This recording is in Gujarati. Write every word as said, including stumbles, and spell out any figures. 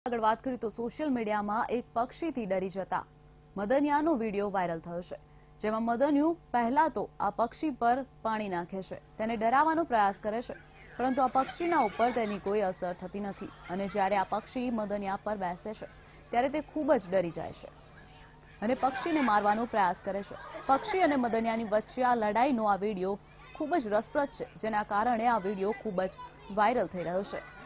આગળ વાત કરીએ તો સોશિયલ મીડિયામાં એક પક્ષીથી ડરી જતા મદનિયાનો વિડીયો વાયરલ થયો છે, જેમાં મદનિયું પહેલા તો આ પક્ષી પર પાણી નાખે છે, તેને ડરાવવાનો પ્રયાસ કરે છે, પરંતુ આ પક્ષીના ઉપર તેની કોઈ અસર થતી નથી અને જ્યારે આ પક્ષી મદનિયા પર બેસે છે ત્યારે તે ખૂબ જ ડરી જાય છે અને પક્ષીને મારવાનો પ્રયાસ કરે છે। પક્ષી અને મદનિયાની વચ્ચે આ લડાઈનો આ વિડીયો ખૂબ જ રસપ્રદ છે, જેના કારણે આ વિડીયો ખૂબ જ વાયરલ થઈ રહ્યો છે।